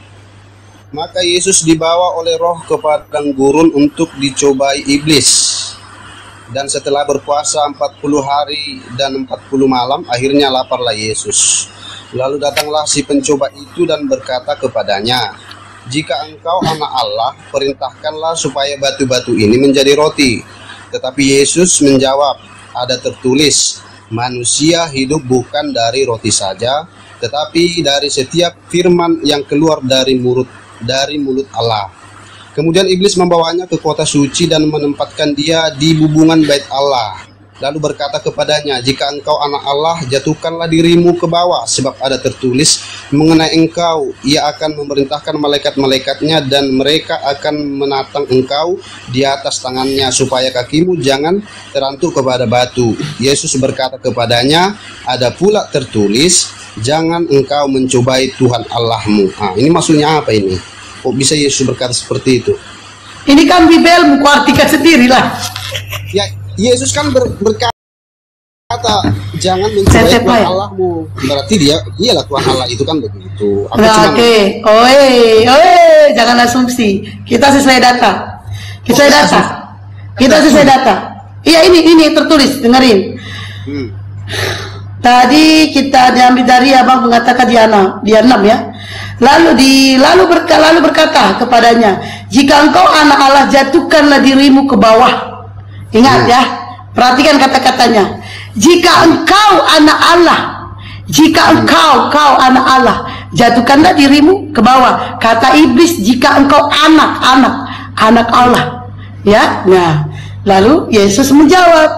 maka Yesus dibawa oleh roh ke padang gurun untuk dicobai iblis. Dan setelah berpuasa empat puluh hari dan empat puluh malam, akhirnya laparlah Yesus. Lalu datanglah si pencoba itu dan berkata kepadanya, "Jika engkau anak Allah, perintahkanlah supaya batu-batu ini menjadi roti." Tetapi Yesus menjawab, "Ada tertulis, manusia hidup bukan dari roti saja, tetapi dari setiap firman yang keluar dari mulut dari mulut Allah." Kemudian iblis membawanya ke kota suci dan menempatkan dia di bubungan bait Allah. Lalu berkata kepadanya, "Jika engkau anak Allah, jatuhkanlah dirimu ke bawah, sebab ada tertulis mengenai engkau, ia akan memerintahkan malaikat-malaikatnya dan mereka akan menatang engkau di atas tangannya, supaya kakimu jangan terantuk kepada batu." Yesus berkata kepadanya, "Ada pula tertulis, jangan engkau mencobai Tuhan Allahmu." Nah, ini maksudnya apa ini? Kok bisa Yesus berkata seperti itu? Ini kan Bibelmu, ku artikan sendirilah. Ya, Yesus kan ber, berkata, jangan mencobai Sensei, Tuhan ya? Allahmu. Berarti dia, dialah Tuhan Allah itu kan begitu. Aku Nah, cuma oke. Oi, oi, jangan asumsi. Kita sesuai data. Kita sesuai data. Kita sesuai data. Iya, ini ini tertulis, dengerin. Hmm. Tadi kita diambil dari abang mengatakan di enam, di enam ya. Lalu di lalu berkata, lalu berkata kepadanya, "Jika engkau anak Allah, jatuhkanlah dirimu ke bawah." Ingat ya, perhatikan kata-katanya. Jika engkau anak Allah, jika engkau kau anak Allah, jatuhkanlah dirimu ke bawah. Kata iblis, jika engkau anak-anak anak Allah, ya. Nah, Lalu Yesus menjawab.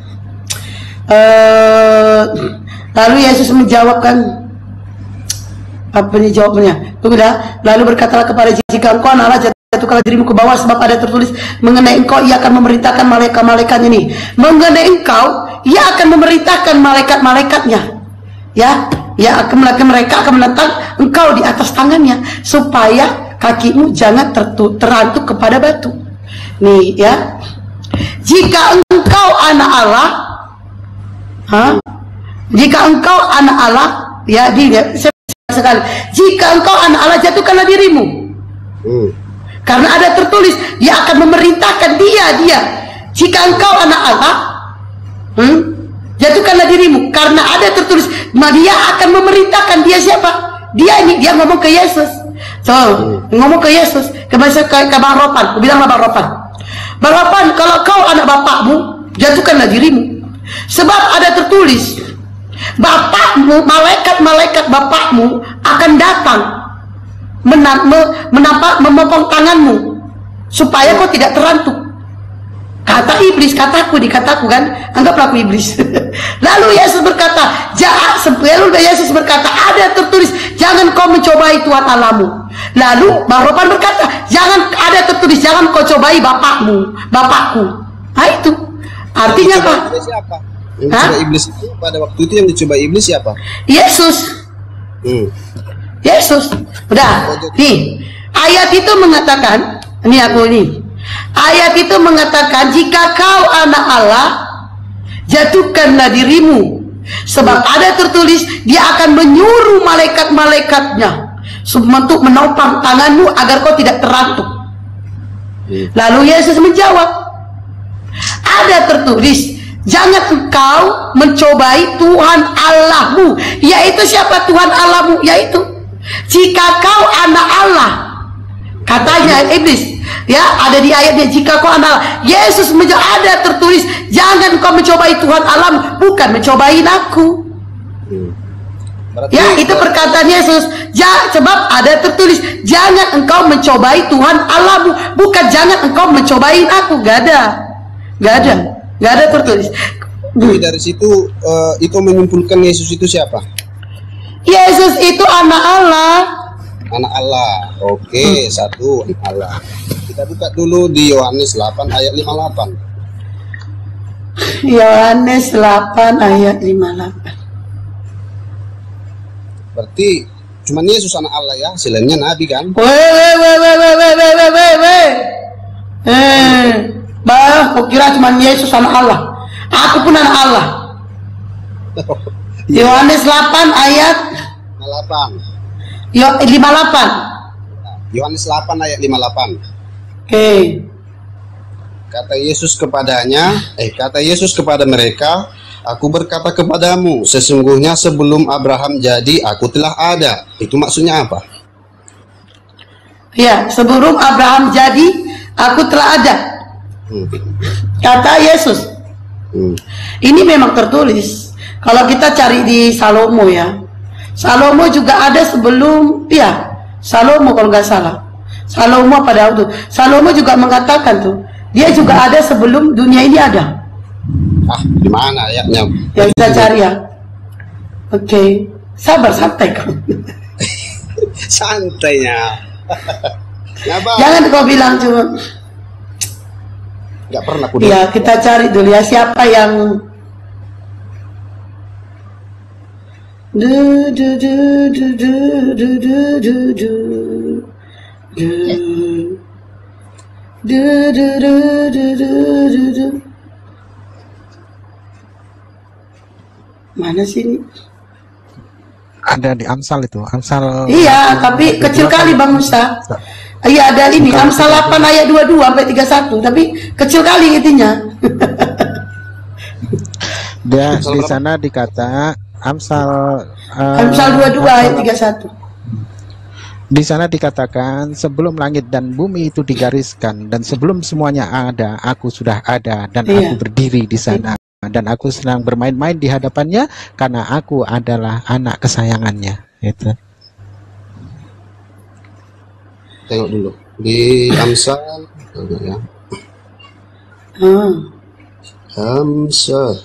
Uh, lalu Yesus menjawabkan, apa ini jawabnya? Tunggu dah. Lalu berkatalah kepada, jika engkau anak Allah, jatuhkanlah dirimu ke bawah, sebab ada tertulis mengenai engkau, ia akan memerintahkan malaikat-malaikat ini. Mengenai engkau, ia akan memerintahkan malaikat-malaikatnya. Ya, ia akan melakukan, mereka akan menentang engkau di atas tangannya, supaya kakimu jangan terantuk kepada batu. Nih ya, jika engkau anak Allah, ha? Jika engkau anak Allah, ya di sekali. Jika engkau anak Allah, jatuhkanlah dirimu. Hmm. Karena ada tertulis, dia akan memerintahkan dia, dia. Jika engkau anak Allah, hmm, jatuhkanlah dirimu. Karena ada tertulis, nah dia akan memerintahkan. Dia siapa? Dia ini, dia ngomong ke Yesus. So, hmm. ngomong ke Yesus, ke bahasa ke, ke Bang Ropan. Bilanglah Bang Ropan. Bang Ropan, kalau kau anak bapakmu, jatuhkanlah dirimu. Sebab ada tertulis, bapakmu, malaikat-malaikat bapakmu akan datang menampak, memopong tanganmu supaya kau tidak terantuk. Kata iblis, kataku, dikataku kan, anggaplah aku iblis. Lalu Yesus berkata, jahat, lalu Yesus berkata, ada tertulis, jangan kau mencobai Tuhan Allahmu. Lalu Bang Ropan berkata, jangan, ada tertulis, jangan kau cobai bapakmu, bapakku. Nah itu artinya apa? Siapa? Yang dicoba iblis itu pada waktu itu yang dicoba iblis siapa? Yesus. Hmm. Yesus. Udah. Nih, ayat itu mengatakan, ini aku ini. Ayat itu mengatakan, jika kau anak Allah, jatuhkanlah dirimu. Sebab ada tertulis, dia akan menyuruh malaikat-malaikatnya untuk menopang tanganmu agar kau tidak terantuk. Lalu Yesus menjawab, ada tertulis, jangan engkau mencobai Tuhan Allahmu. Yaitu siapa Tuhan Allahmu? Yaitu, jika kau anak Allah, katanya iblis, ya ada di ayatnya, jika kau anak Allah. Yesus menjawab, ada tertulis, jangan engkau mencobai Tuhan Allahmu, bukan mencobai aku. Berarti ya itu perkataan Yesus. Ja, sebab ada tertulis, jangan engkau mencobai Tuhan Allahmu, bukan jangan engkau mencobai aku. Gak ada, gak ada, gak ada tertulis. Jadi dari situ uh, itu menyimpulkan Yesus itu siapa? Yesus itu anak Allah. Anak Allah. Oke, hmm. satu anak Allah. Kita buka dulu di Yohanes delapan ayat lima puluh delapan. Yohanes delapan ayat lima puluh delapan. Berarti cuman Yesus anak Allah ya, selainnya nabi kan? Weh weh weh weh weh weh weh weh weh weh. Eh, bah, kau kira cuman Yesus anak Allah? Aku pun anak Allah. Yohanes delapan ayat lima puluh delapan. Yo lima puluh delapan. Yohanes delapan ayat lima puluh delapan. Oke. Okay. Kata Yesus kepadanya, eh kata Yesus kepada mereka, aku berkata kepadamu, sesungguhnya sebelum Abraham jadi, aku telah ada. Itu maksudnya apa? Ya, sebelum Abraham jadi, aku telah ada. Hmm. Kata Yesus. Hmm. Ini memang tertulis. Kalau kita cari di Salomo ya, Salomo juga ada sebelum, ya, Salomo kalau nggak salah. Salomo pada waktu, Salomo juga mengatakan tuh, dia juga ada sebelum dunia ini ada. Ah, di mana ayatnya? Yang kita cari ya. Oke, okay. Sabar, santai kamu. Santainya. Jangan kau bilang cuma. Nggak pernah aku. Ya, kita cari dulu ya siapa yang. Du du du du du du du du du du du du du du du du. Mana sih ini? Ada di Amsal itu, Amsal. Iya, tapi kecil kali Bang Musa. Iya ada ini, Amsal delapan ayat dua puluh dua sampai tiga puluh satu, tapi kecil kali intinya. Dia di sana dikata Amsal uh, Amsal dua puluh dua ayat tiga puluh satu. Di sana dikatakan, sebelum langit dan bumi itu digariskan dan sebelum semuanya ada, aku sudah ada dan iya. Aku berdiri di sana. Dan aku senang bermain-main di hadapannya karena aku adalah anak kesayangannya. Itu. Tengok dulu di Amsal ya. Hmm. Hamzah.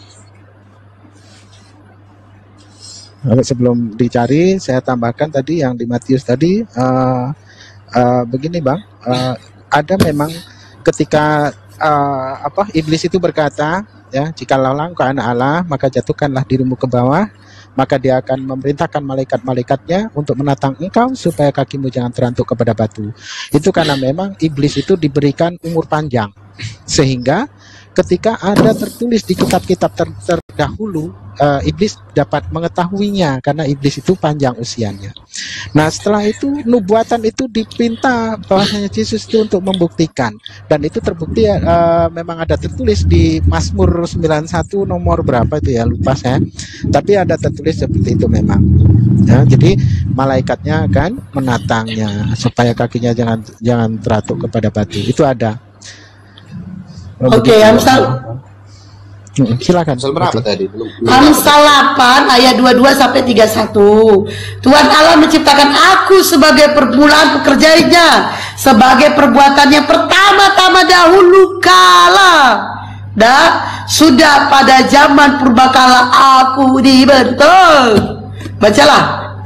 Oke, sebelum dicari, saya tambahkan tadi yang di Matius tadi, uh, uh, begini bang, uh, ada memang ketika uh, apa iblis itu berkata, ya, jikalau engkau anak Allah, maka jatuhkanlah dirimu ke bawah, maka dia akan memerintahkan malaikat-malaikatnya untuk menatang engkau supaya kakimu jangan terantuk kepada batu. Itu karena memang iblis itu diberikan umur panjang, sehingga ketika ada tertulis di kitab-kitab ter terdahulu, uh, iblis dapat mengetahuinya karena iblis itu panjang usianya. Nah, setelah itu nubuatan itu dipinta bahwasanya Yesus itu untuk membuktikan, dan itu terbukti uh, memang ada tertulis di Mazmur sembilan puluh satu nomor berapa itu ya, lupa saya, tapi ada tertulis seperti itu memang. Ya, jadi malaikatnya akan menatangnya supaya kakinya jangan jangan teratuk kepada batu. Itu ada. Oke, okay, Amsal. Silakan. Amsal berapa tadi? Amsal delapan ayat dua puluh dua sampai tiga puluh satu. Tuhan Allah menciptakan aku sebagai permulaan pekerjaannya, sebagai perbuatan yang pertama-tama dahulu kala. Dan sudah pada zaman purbakala aku dibentuk. Bacalah.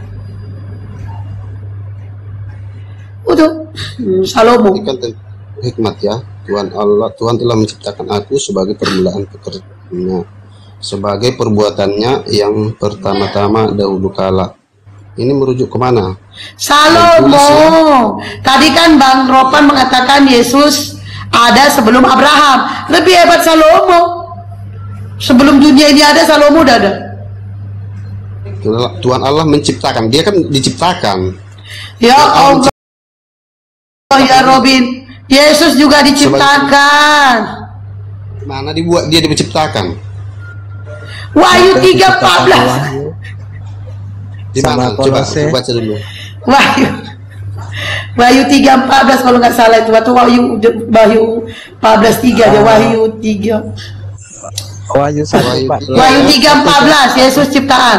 Untuk Salomo. Hikmat ya. Tuhan Allah, Tuhan telah menciptakan aku sebagai permulaan pekerjaannya, sebagai perbuatannya yang pertama-tama dahulu kala. Ini merujuk kemana? Salomo. Tadi kan Bang Ropan mengatakan Yesus ada sebelum Abraham. Lebih hebat Salomo. Sebelum dunia ini ada, Salomo udah ada. Tuhan Allah menciptakan, dia kan diciptakan. Ya Allah. Oh ya Robin, Yesus juga diciptakan. Mana dibuat dia diciptakan? Wahyu tiga empat belas. Di mana? Coba baca dulu. Wahyu. Wahyu tiga empat belas kalau nggak salah itu, atau Wahyu Wahyu empat belas tiga ada Wahyu tiga. Wahyu satu empat belas. Wahyu tiga empat belas Yesus ciptaan.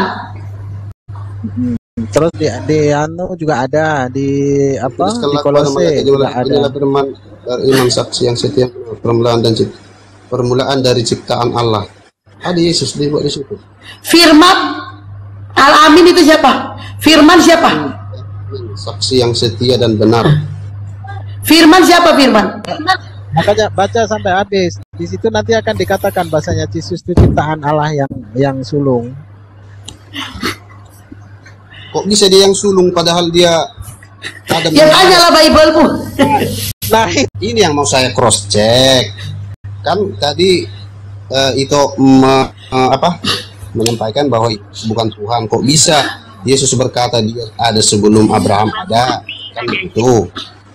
Terus di, di anu juga ada di apa di Kolose juga ada firman iman saksi yang setia, permulaan dan cipta, permulaan dari ciptaan Allah. Ada Yesus dibuat di situ. Firman Al-Amin itu siapa? Firman siapa? Saksi yang setia dan benar. Firman siapa Firman? Makanya baca sampai habis. Di situ nanti akan dikatakan bahasanya Yesus itu ciptaan Allah yang yang sulung. Kok bisa dia yang sulung padahal dia ada? Ya tanyalah Bible-mu. Nah, ini yang mau saya cross check. Kan tadi uh, itu me, uh, apa? menyampaikan bahwa bukan Tuhan. Kok bisa Yesus berkata dia ada sebelum Abraham ada? Kan begitu.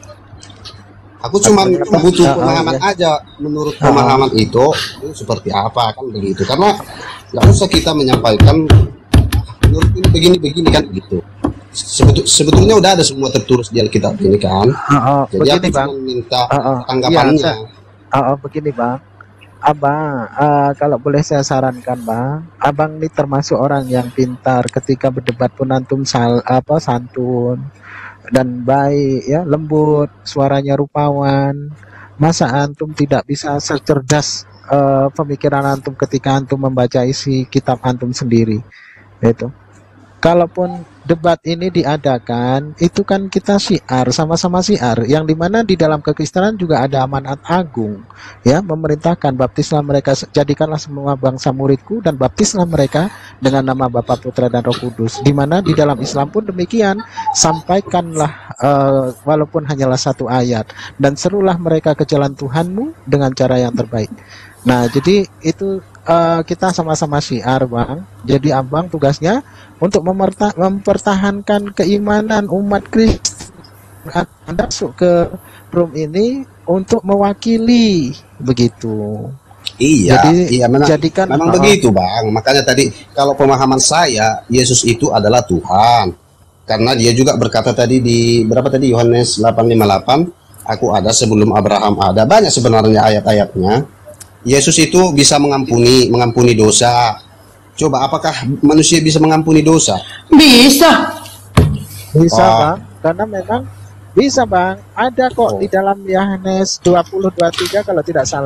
Aku cuma butuh pemahaman aja, menurut pemahaman itu, itu seperti apa kan begitu. Karena nggak usah kita menyampaikan menurut ini begini-begini kan gitu. Sebetul, sebetulnya udah ada semua tertulis di Alkitab ini kan. Oh, oh, Jadi begini, aku Bang. cuma minta oh, oh. tanggapannya. Iya, oh, oh, begini Bang. Abang, uh, kalau boleh saya sarankan Bang, Abang ini termasuk orang yang pintar. Ketika berdebat pun antum sal, apa santun dan baik ya, lembut, suaranya rupawan. Masa antum tidak bisa secerdas uh, pemikiran antum ketika antum membaca isi kitab antum sendiri? Itu. Kalaupun debat ini diadakan, itu kan kita syiar, sama-sama syiar, yang dimana di dalam kekristenan juga ada amanat agung, ya, memerintahkan baptislah mereka, jadikanlah semua bangsa muridku dan baptislah mereka dengan nama Bapa, Putra dan Roh Kudus. Dimana di dalam Islam pun demikian, sampaikanlah uh, walaupun hanyalah satu ayat dan serulah mereka ke jalan Tuhanmu dengan cara yang terbaik. Nah, jadi itu uh, kita sama-sama syiar, Bang. Jadi Abang tugasnya untuk mempertahankan keimanan umat Kristen. Anda masuk ke room ini untuk mewakili begitu. Iya, Jadi, iya memang, jadikan, memang uh, begitu Bang. Makanya tadi kalau pemahaman saya, Yesus itu adalah Tuhan. Karena dia juga berkata tadi di berapa tadi Yohanes delapan lima delapan, aku ada sebelum Abraham ada. Banyak sebenarnya ayat-ayatnya. Yesus itu bisa mengampuni mengampuni dosa. Coba apakah manusia bisa mengampuni dosa? Bisa. Bisa, Oh. Bang. Karena memang bisa, Bang. Ada kok Oh. di dalam Yohanes dua puluh dua puluh tiga kalau tidak salah.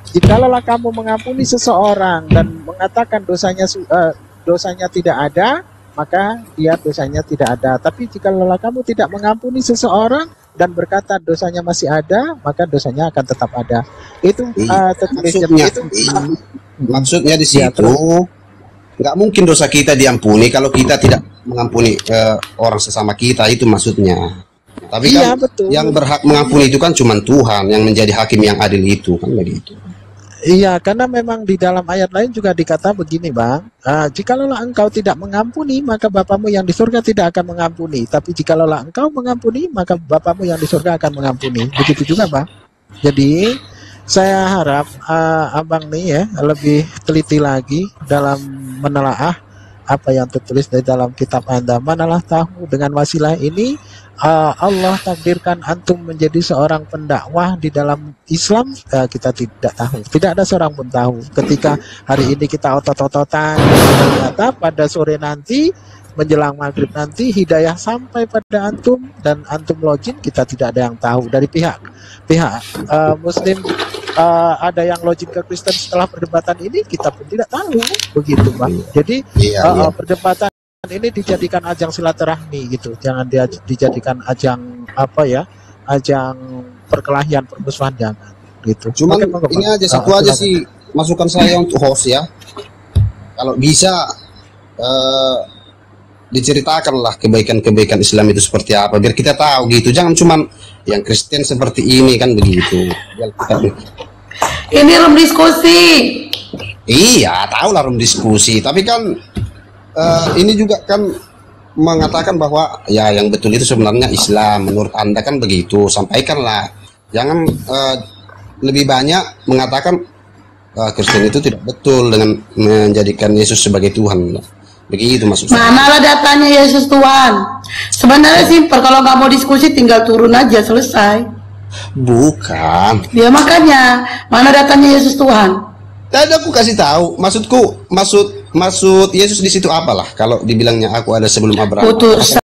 Jikalau kamu mengampuni seseorang dan mengatakan dosanya uh, dosanya tidak ada, maka dia dosanya tidak ada. Tapi jikalau kamu tidak mengampuni seseorang dan berkata dosanya masih ada, maka dosanya akan tetap ada. Itu uh, maksudnya, itu, uh, maksudnya di situ nggak mungkin dosa kita diampuni kalau kita tidak mengampuni uh, orang sesama kita, itu maksudnya. Tapi iya, kan betul. Yang berhak mengampuni itu kan cuma Tuhan yang menjadi hakim yang adil, itu kan begitu. Iya, karena memang di dalam ayat lain juga dikata begini, Bang. Uh, jikalau engkau tidak mengampuni, maka Bapamu yang di surga tidak akan mengampuni. Tapi jikalau engkau mengampuni, maka Bapamu yang di surga akan mengampuni. Begitu juga, Bang. Jadi saya harap uh, Abang nih ya lebih teliti lagi dalam menelaah apa yang tertulis di dalam kitab Anda. Manalah tahu dengan wasilah ini uh, Allah takdirkan antum menjadi seorang pendakwah di dalam Islam. Uh, kita tidak tahu, tidak ada seorang pun tahu. Ketika hari ini kita otot-ototan, ternyata pada sore nanti menjelang maghrib nanti hidayah sampai pada antum dan antum login, kita tidak ada yang tahu. Dari pihak pihak uh, Muslim uh, ada yang login ke Kristen setelah perdebatan ini, kita pun tidak tahu, begitu, Pak. Jadi iya, uh, iya. perdebatan ini dijadikan ajang silaturahmi gitu, jangan dia dijadikan ajang apa ya, ajang perkelahian, permusuhan, jangan gitu. Cuman Oke, ini aja satu uh, aja sih masukan saya untuk host ya, kalau bisa uh, diceritakanlah kebaikan-kebaikan Islam itu seperti apa, biar kita tahu gitu. Jangan cuman yang Kristen seperti ini kan begitu. Ini room diskusi. Iya, tahu lah room diskusi. Tapi kan uh, ini juga kan mengatakan bahwa ya yang betul itu sebenarnya Islam. Menurut Anda kan begitu. Sampaikanlah. Jangan uh, lebih banyak mengatakan uh, Kristen itu tidak betul dengan menjadikan Yesus sebagai Tuhan. Begitu maksudnya. Manalah datanya Yesus Tuhan. Sebenarnya simpel, kalau nggak mau diskusi tinggal turun aja, selesai. Bukan. Ya makanya, mana datanya Yesus Tuhan? Tadi aku kasih tahu, maksudku, maksud maksud Yesus di situ apalah? Kalau dibilangnya aku ada sebelum Abraham. Putus.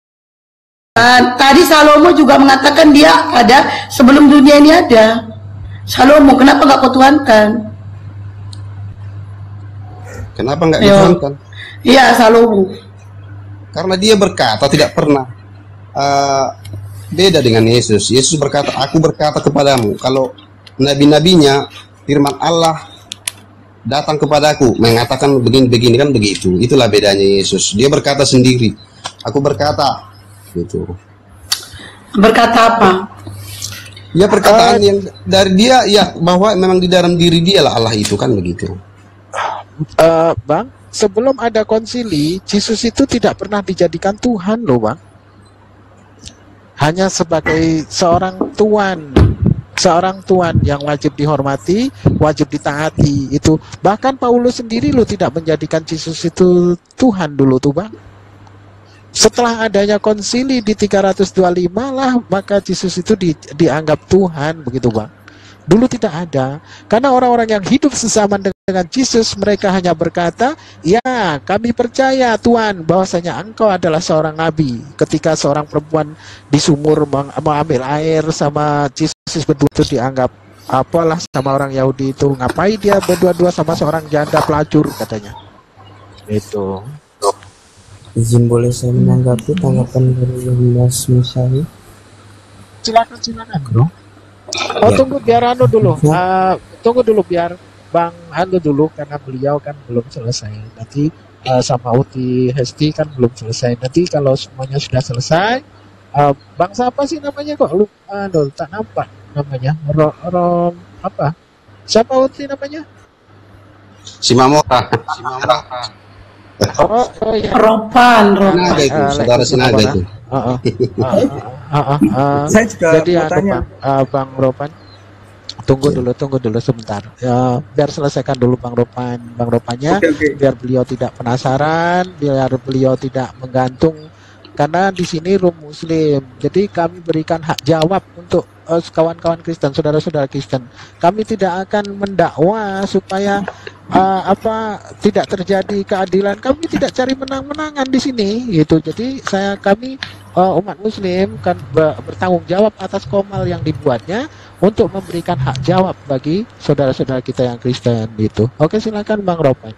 Tadi Salomo juga mengatakan dia ada sebelum dunia ini ada. Salomo, kenapa nggak kau tuhankan? Kenapa nggak dituhankan? Iya, Salomo. Karena dia berkata tidak pernah uh, beda dengan Yesus. Yesus berkata, aku berkata kepadamu, kalau nabi-nabinya firman Allah datang kepadaku mengatakan begini-begini kan begitu. Itulah bedanya Yesus. Dia berkata sendiri, aku berkata gitu. Berkata apa? Ya perkataan uh, yang dari dia ya, bahwa memang di dalam diri dia lah Allah itu kan begitu. Uh, bang, sebelum ada konsili, Yesus itu tidak pernah dijadikan Tuhan loh, Bang. Hanya sebagai seorang tuan, seorang tuan yang wajib dihormati, wajib ditaati itu. Bahkan Paulus sendiri lo tidak menjadikan Yesus itu Tuhan dulu tuh, Bang. Setelah adanya konsili di tiga ratus dua puluh lima lah, maka Yesus itu di, dianggap Tuhan, begitu, Bang. Dulu tidak ada, karena orang-orang yang hidup sesaman dengan Yesus, mereka hanya berkata, ya kami percaya Tuhan bahwasanya engkau adalah seorang nabi. Ketika seorang perempuan di sumur mau ambil air sama Yesus berdua itu dianggap apalah sama orang Yahudi itu, ngapain dia berdua-dua sama seorang janda pelacur katanya. Itu. Izin boleh saya menanggapi tanggapan dari Mas Musai? Silakan silakan, Bro. Oh, tunggu biar anu dulu. Uh, tunggu dulu biar Bang anu dulu, karena beliau kan belum selesai. Nanti uh, sama Uti Hesti kan belum selesai. Nanti kalau semuanya sudah selesai, uh, Bang siapa sih namanya kok lupa? Aduh, tak nampak namanya. Ro, ro apa? Siapa Uti namanya? Si Mamora. Si Mamora. Oh, oh ya. Ropan, Ropan. Sinaga itu, uh, saudara Sinaga itu. Uh, uh, uh, uh, uh, uh, Saya juga jadi ada Bang, uh, Bang Ropan. Tunggu dulu, tunggu dulu sebentar. Ya, biar selesaikan dulu Bang Ropan, Bang Ropannya, okay, okay. Biar beliau tidak penasaran, biar beliau tidak menggantung. Karena di sini room Muslim, jadi kami berikan hak jawab untuk uh, kawan-kawan Kristen, saudara-saudara Kristen. Kami tidak akan mendakwa supaya uh, apa tidak terjadi keadilan. Kami tidak cari menang-menangan di sini, gitu. Jadi saya kami uh, umat Muslim kan bertanggung jawab atas komal yang dibuatnya untuk memberikan hak jawab bagi saudara-saudara kita yang Kristen itu. Oke, silakan Bang Ropan.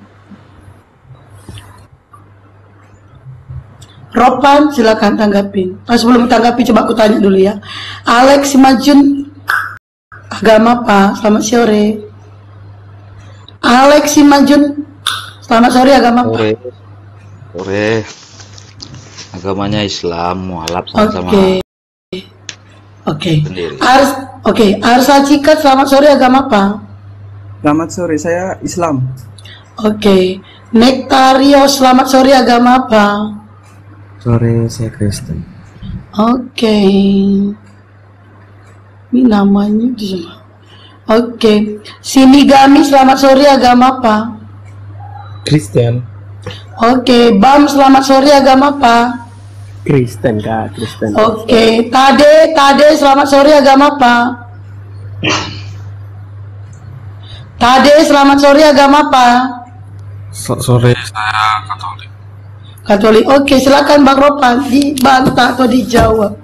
Ropan, silakan tanggapin. Nah, sebelum tanggapi coba aku tanya dulu ya. Alex Simajun, agama apa? Selamat sore. Alex Simajun, selamat sore, agama apa? Sore. Sore. Agamanya Islam, mualaf sama-sama. Oke. Oke. Sendiri. Ars, oke. Arsa Cikat, selamat sore, agama apa? Selamat sore, saya Islam. Oke. Nektario, selamat sore, agama apa? Sore, saya Kristen. Oke. Ini namanya itu semua. Oke. Sinigami, selamat sore, agama apa? Kristen. Oke. Bam, selamat sore, agama apa? Kristen, Kak, Kristen. Oke. Tade, Tade, selamat sore, agama apa? Tade, selamat sore, agama apa? Sore, saya Katolik. Katolik. Oke, silakan Bang Ropan dibantah atau dijawab.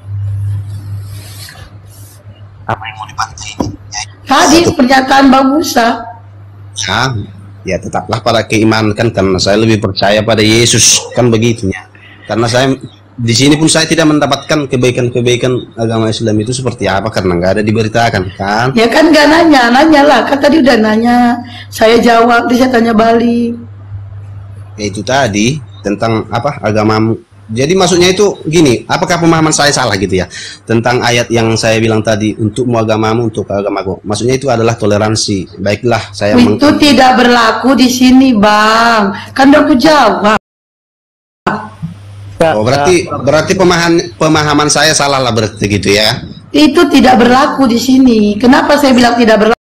Apa yang mau dibantai? Tadi pernyataan Bang Musa. Ya, ya tetaplah pada keimanan kan, karena saya lebih percaya pada Yesus kan begitunya. Karena saya di sini pun saya tidak mendapatkan kebaikan-kebaikan agama Islam itu seperti apa, karena nggak ada diberitakan kan. Ya kan nggak nanya, nanya lah. Kan tadi udah nanya, saya jawab, dia saya tanya balik. Ya itu tadi tentang apa agamamu. Jadi maksudnya itu gini, apakah pemahaman saya salah gitu ya tentang ayat yang saya bilang tadi, untukmu agamamu, untuk agamaku. Maksudnya itu adalah toleransi. Baiklah, saya itu tidak berlaku di sini, Bang. Kan udah aku jawab. Oh, berarti berarti pemahaman pemahaman saya salah lah berarti gitu ya. Itu tidak berlaku di sini. Kenapa saya bilang tidak berlaku?